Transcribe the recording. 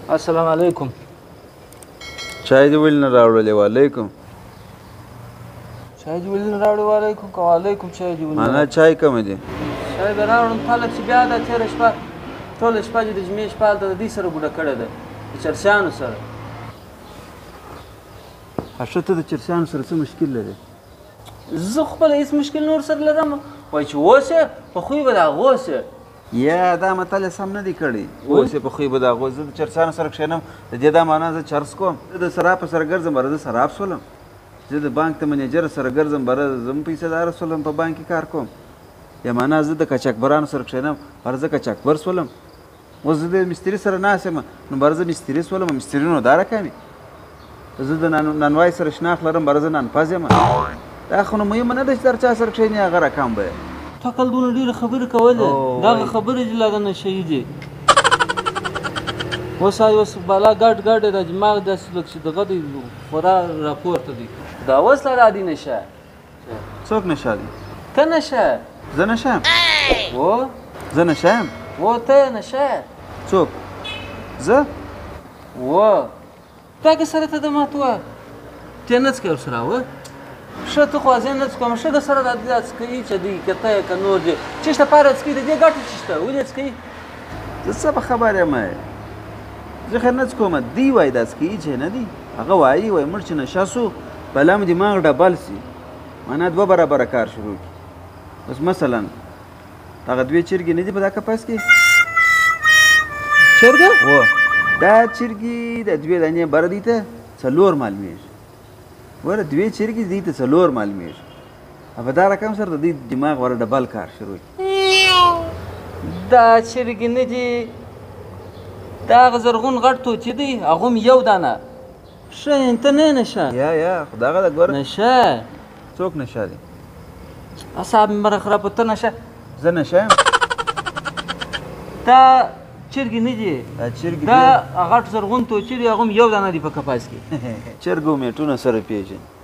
السلام علیکم. چای دې ولې نه راوړلې؟ وعلیکم. چای دې ولې نه راوړې؟ وعلیکم که وعلیکم. چای دې ولې معنا چای کمه دی؟ چای به راوړم خلک چې بیا دا تېره شپه ټوله شپه چې د جمعې شپه هلته د دوی سره ګوډه کړې ده د چرسیانو سره. ښه ته د چرسیانو سره څه مشکل لرې؟ زه خپله هېڅ مشکل نور سره لرم. وایي چې اوس یې په خوی به د هغو سې. یا دا متل سم نه دی کړی. اوس یې په خوی به د هغو. زه د چرسیانو سره کښېنم د دې دا معنا زه چرس کوم. زه د سراب سره ګرځم بره زه سراب سولم. زه د بانک د منیجر سره ګرځم بره زه هم پیسهداره سولم په بانک کې کار کوم. یا معنا زه د کچکبرانو سره کښېنم بره زه کچکبر سولم. اوس زه د مستري سره ناست یم نو بره زه مستري سولم. مستري نو دا رقم زه د نانوای سره شناخت لرم بره زه نانپز یم. دا خو نو مهمه نه ده چې هر چا سره کښېني هغه رقم به تا کل دونه ډېرې خبرې کولې. دغه خبرې چې لږه نشهي دي. اوس بالا ګډ ګډ د دماغ داسې لږ چې دغه دی خورا راپورته دی. دا اوس لا دادي نشه. څوک نشه دی؟ ته نشه. زه نشه یم؟ و زه نشه یم؟ و ته نشه. څوک؟ زه؟ و تا که سره ته د مات وه ته نه څکې ورسره وه ښه ته خو زه نه څکوم ښه د سره دا څکوي چې دی که ته یې که نور دی چیش لپاره څکوي د دې ګټه چی شته ولې څکوي؟ زه څه په خبر یم زه خیر نه څکوم. دی وایي دا څکوي چې نه دی. هغه وایي موږ چې نشه سو بلا مو دماغ ډبل سي معنا دوه برابره کار شروع کړي. اوس مثلا هغه دوې چرګې نه دي په دا کپاس کې؟ چرګه؟ و دا چرګې د دوې دانې بره دی ته 4 معلومېږي. وره دوې چرګې دی ته 4 معلومېږي. په دا رقم سره د دوی دماغ وره ډبل کار شروع کړي. دا چرګې نه دي دا هغه زرغون غټ توتي دی هغه هم یو دانه. ښه ته نه نشه. یا خو دغه د ګوره نشه. څوک نشه دی؟ اصحاب مې مره خراب ته نشه. زه نشه یم؟ دا چرګې نه دي. دا چرګې دا غټ زرغون توتي دی هغه هم یو دانه دی په کپاس کې. چرګو میټونه سره پیژني.